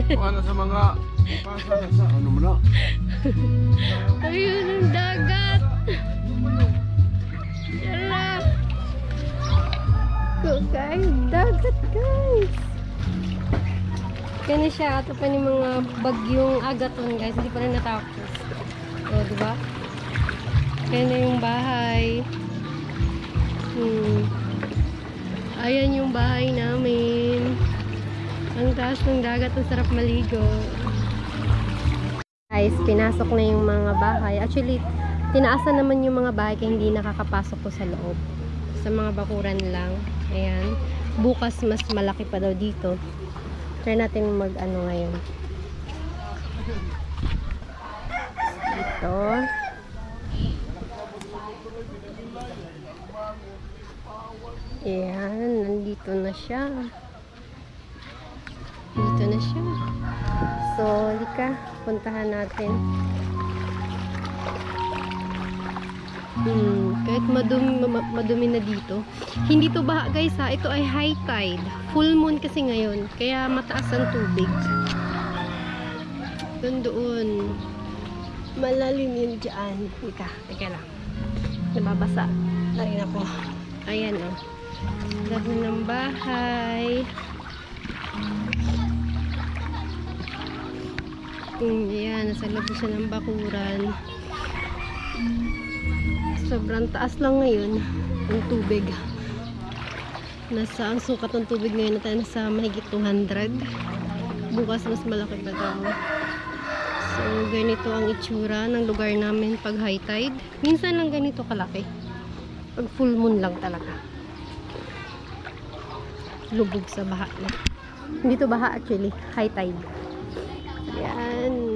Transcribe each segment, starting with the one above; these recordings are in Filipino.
Ano sa mga pasa sa ano mo na? Ayun ang dagat. Yala. So guys, dagat guys. Kaya siya, ito pa yung mga bagyong agaton guys, hindi pa rin natapos. O, diba? Kaya na yung bahay. Ayan yung bahay namin. Ang taas ng dagat, ang sarap maligo. Guys, pinasok na yung mga bahay. Actually, tinaasan naman yung mga bahay kaya hindi nakakapasok ko sa loob. Sa mga bakuran lang. Ayan. Bukas mas malaki pa daw dito. Try natin mag-ano ngayon. Ito. Ayan. Nandito na siya. Dito na siya. So, halika. Puntahan natin. Kahit madumi na dito. Hindi to baha guys ha. Ito ay high tide. Full moon kasi ngayon. Kaya mataas ang tubig. Doon. Malalim yun dyan. Teka lang. Nababasa. Ayan ako. Ayan o. Labo ng bahay. Ayan. Nasa labo siya ng bakuran. Sobrang taas lang ngayon ang tubig. Ang sukat ng tubig ngayon natin nasa mahigit 200. Bukas mas malaki pa daw. So ganito ang itsura ng lugar namin pag high tide. Minsan lang ganito kalaki. Pag full moon lang talaga. Lubog sa baha na. Hindi to baha actually, high tide. Yan.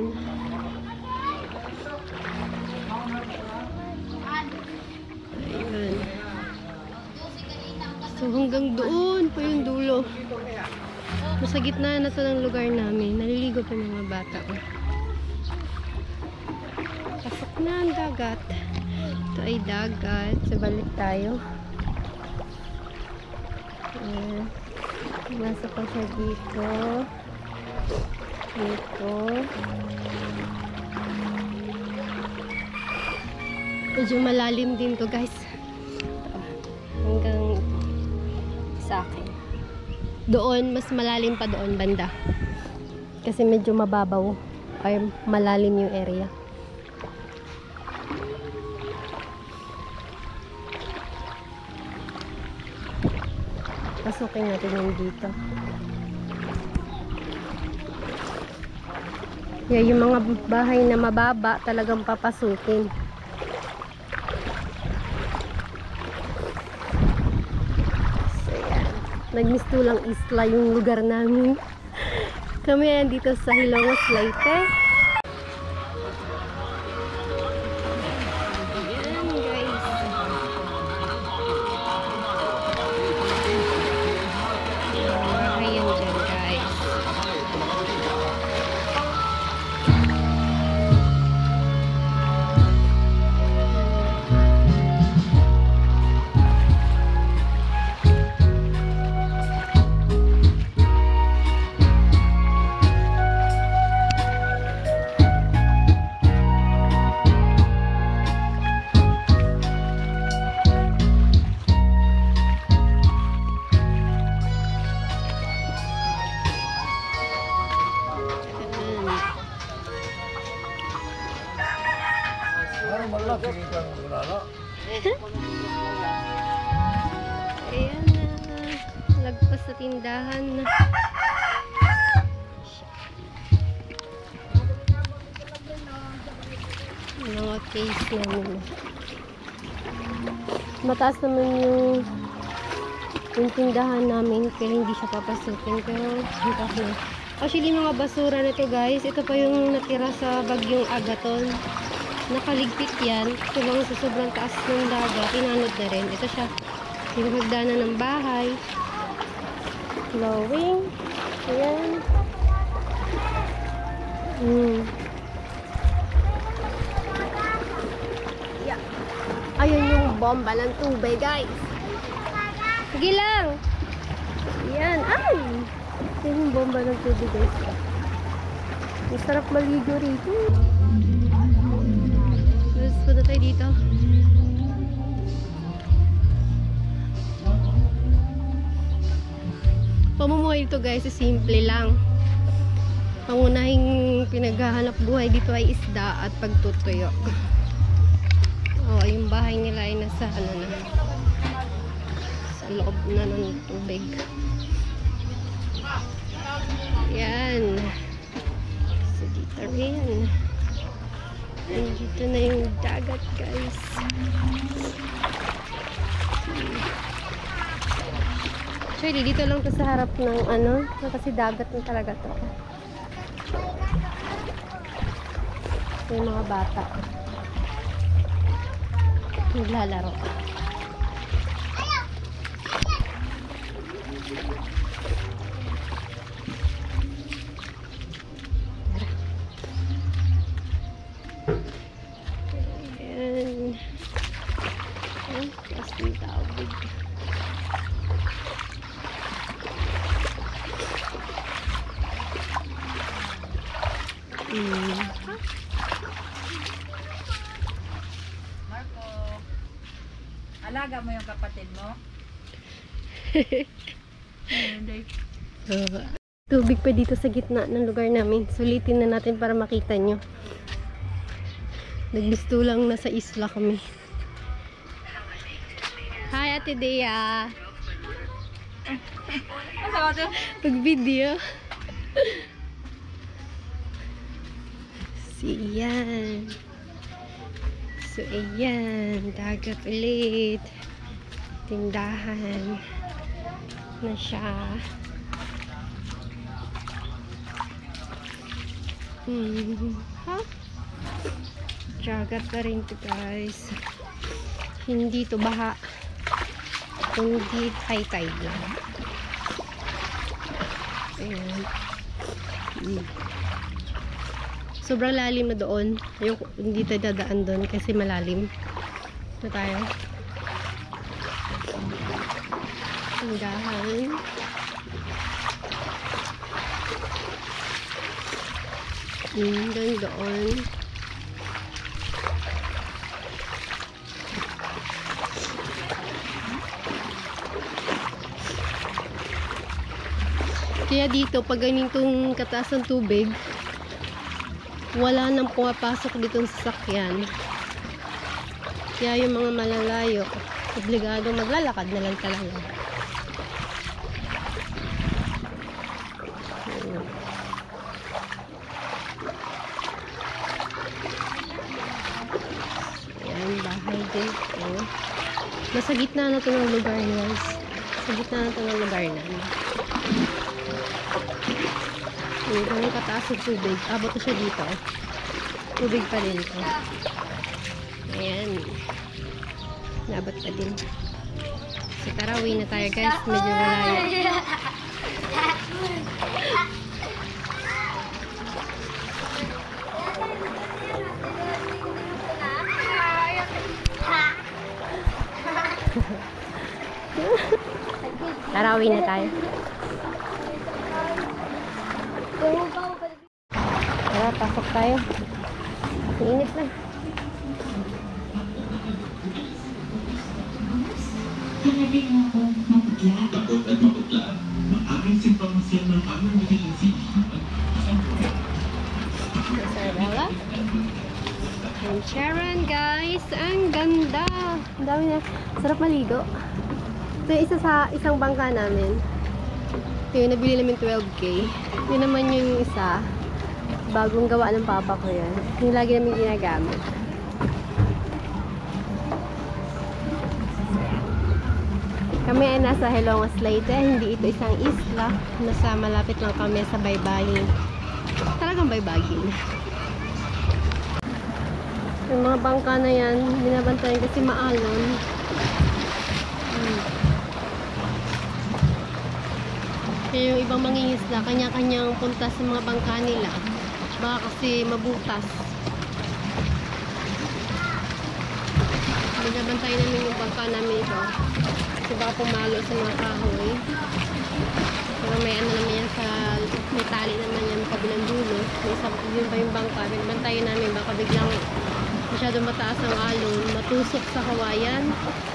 So hanggang doon pa yung dulo. Nasa gitna na to ng lugar namin. Naliligo pa yung mga bata. Pasok na ang dagat. Ito ay dagat. So balik tayo. Masok pa siya dito. Dito. Medyo malalim din to guys. Hanggang sa akin. Doon, mas malalim pa doon banda. Kasi medyo mababaw. Ay malalim yung area. Pasukin natin yung dito. Yung mga bahay na mababa talagang papasukin. Nagmistulang isla yung lugar namin. Kami ayan dito sa Hilongos Leyte. Ayan guys. Ayan dyan guys. Ayan na. Lagpas sa tindahan na. Mga case namin. Mataas naman yung tindahan namin kaya hindi siya papasukin. Pero actually mga basura na to guys. Ito pa yung natira sa bagyong agaton. Nakaligpit yan. Ito lang sa sobrang taas ng dagat. Inanod na rin. Ito siya. Yung hagdanan ng bahay. Flowing. Ayan. Yeah. Ayun yung bomba ng tubig guys. Sige lang. Ayan. Ay! Ito yung bomba ng tubig guys. Masarap maligo rito. Let's punta tayo dito. Pamumuhay dito guys, simple lang. Pangunahing pinaghahanap buhay dito ay isda at pagtutuyo. Oh, yung bahay nila ay nasa ano na, sa loob na ng tubig. Yan. So dito rin. Dito na yung dagat guys. Actually, dito lang to sa harap ng ano, kasi dagat na talaga to. Yung mga bata naglalaro. Ayan. Ayan, taas ng tawid. Alaga mo yung kapatid mo? Tubig pa dito sa gitna ng lugar namin. Sulitin na natin para makita nyo. Nagbisto lang na sa isla kami. Hi Ate Dea. Pag-video. So, ayan. So, ayan. Dagat ulit. Tindahan na siya. Ha? Dagat na rin to guys. Hindi to baha. Kundi high tide lang. Ayan. Sobrang lalim na doon. Ayoko, hindi tayo dadaan doon kasi malalim. Na tayo. Tindahan. Doon. Kaya dito, pag ganitong kataas ng tubig, wala nang pumapasok dito sa sasakyan. Kaya yung mga malalayo, obligado maglalakad na lang talaga. Ayan, bahay dito. Nasa gitna na ito ng lugar, guys. Sa gitna na ito ng lugar namin. Kung kataas ng tubig, abot na siya dito. Tubig pa din ito. Ayan. Nabot pa din. So tara, uwi na tayo guys. Medyo malayo. Tara, uwi na tayo. Tara, pasok tayo. Init na. Takot at maputla. Maaring simpang siya ng aming vigilancy. Bella. And Sharon, guys. Ang ganda. Ang dami na. Sarap maligo. Ito yung isa sa isang bangka namin. Ito yung nabili namin 12K. Yun naman yung isa. Bagong gawa ng papa ko yan. Yung lagi namin ginagamit. Kami ay nasa Hilongos Leyte. Hindi ito isang isla. Nasa malapit lang kami sa baybayin. Talagang baybayin. Yung mga bangka na yan, binabantayan kasi maalon. Kaya yung ibang mangingisda, kanya-kanyang punta sa mga bangka nila. Baka kasi mabutas. Binabantayan namin yung bangka namin ito. Kasi baka pumalo sa mga kahoy. Pero may ano naman yan sa, may tali naman yan kabilang dulo. May yun pa yung bangka. Bantayan namin, baka biglang masyadong mataas ang alon, matusok sa kawayan.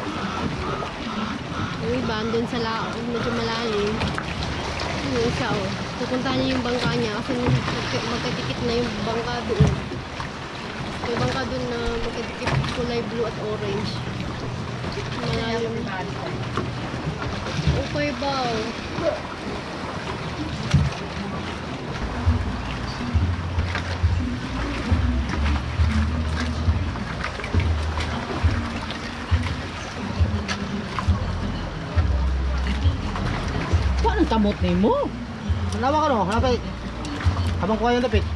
Yung iba, andun sa laon, medyo malalim. Yung isa, oh. Pupuntahan niya yung bangka niya kasi magkatikit na yung bangka doon. Yung bangka doon na magkatikit kulay blue at orange. Malalim. Okay ba? Paano tamot ni mo? Hanawa ka no? Hanapay. Habang kuha yung lapit.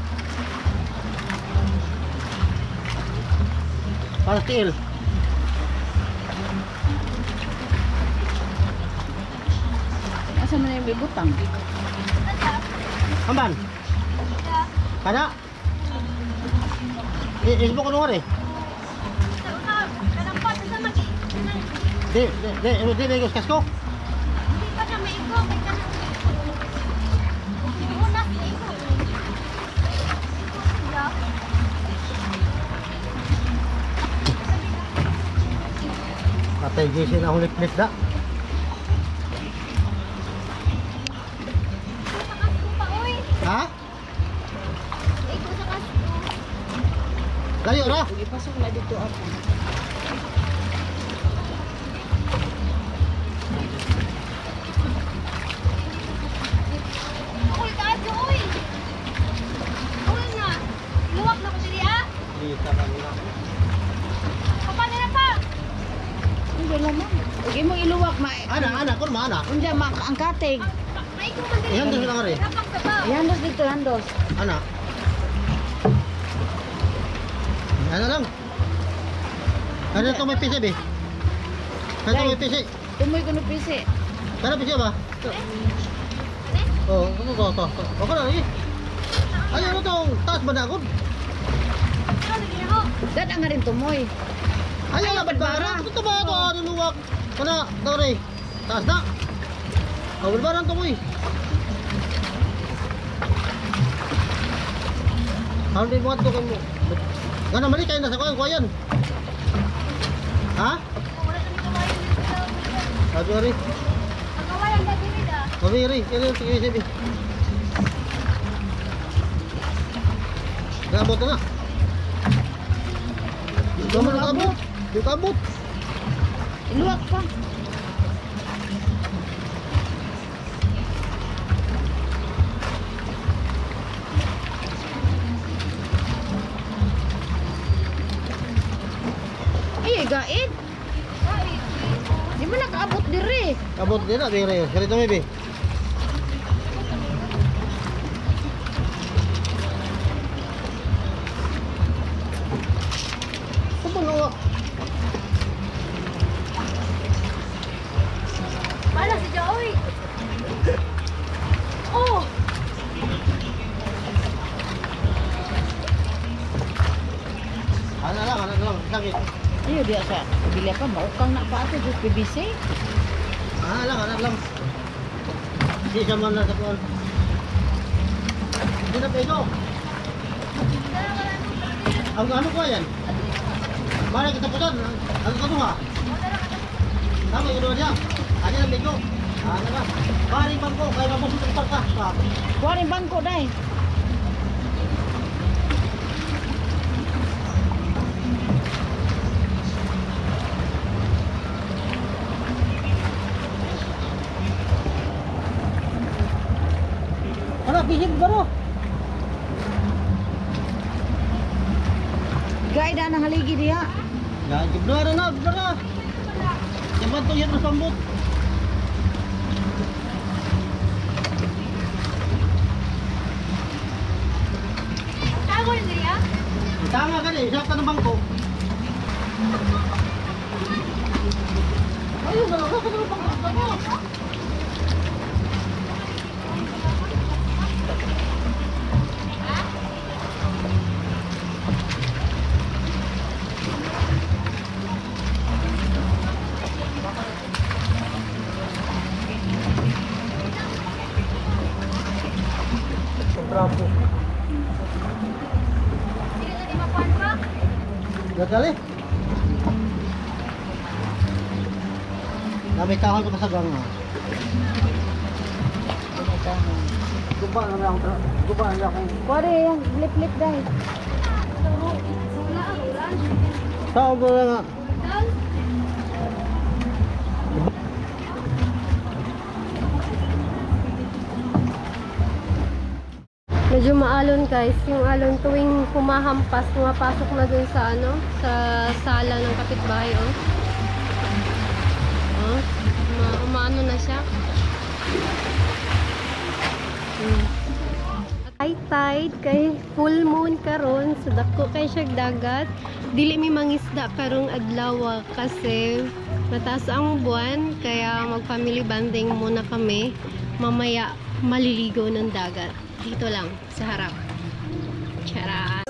Para tiil. Asa man yung bibutang? Hamban? Kana? Isbo ko nung eh. Di, megos kasko? Patay gisi na hulit-lit da. Ha? Layo ra? Ipasok na dito ako. Uy, kaadyo, uy! Uy na! Luwak na ko diri, ah! Dito kanina. Kapano na pa? Hindi naman. Huwag mo iluwak, Ana, kun mana? Unja, ang katig. May ko man diri. Iyan din lang rin. Rapang sa ba? Yandos dito, yandos. Ana. Ano lang? Ano to may pisi be? Ano to may pisi? Tumoy ko no pisi. Ano pisi ba? Oh, to. Ako na lagi. Ay, ano tong taas ba na ako? Ano lagi na ho? Dad ang nga rin tumoy. Ay, ano ba bara? Ito ba ito? Ano luwak? Kana, tore. Taas na. Oh, barang to mo eh. Ano din mo ato kan mo? Gana mali kayo nasa kuyan. Ha? Wala na dito kayo dito sa... Sabi rin. Pagkawayan na diri da. Sabi rin. Kaya yung sige sabi. Nabot na. Di mo nakabot. Di ka abot. Iluwak pa. Ay, gait. Di mo nakaabot diri. Abot din na. Bira yun. Ganito may be. Kumano. Para si Joey. Oh! Ano lang. Sakit. Ayo dia sa bili apa maukang nak pa ato just PBC. Ano lang. Di sa man na sa kuwan. Hindi na peso. Ang ano ko yan? Mana kita putan? Ang kaduha. Tama yung dua dia. Ano na peso? Ano ba? Paring bangko kaya mabusog ang parka. Kuha rin bangko dai. Ano, bisig baro? Gay da nang haligi dia. Ya, jublara na. Sabat to yan na sambut. Tago na diri, ah? Tama ka din, isa ka ng bangko. Ayun, dalawa ka ng bangko. Bravo. Gagali. Dami kahoy ko sa gang. Guba na lang. Guba na lang. Pare, yung lip-lip guys. Tao ko lang nga. Medyo maalon guys, yung alon tuwing humahampas, pumapasok na dun sa ano, sa sala ng kapitbahay, oh. Oh, umaano na siya. High tide kay full moon karon, so dako kay siya dagat. Dili mi mangisda karong adlaw kasi mataas ang buwan, kaya mag family bonding muna kami. Mamaya maliligo ng dagat. Dito lang, sa harap. Charan!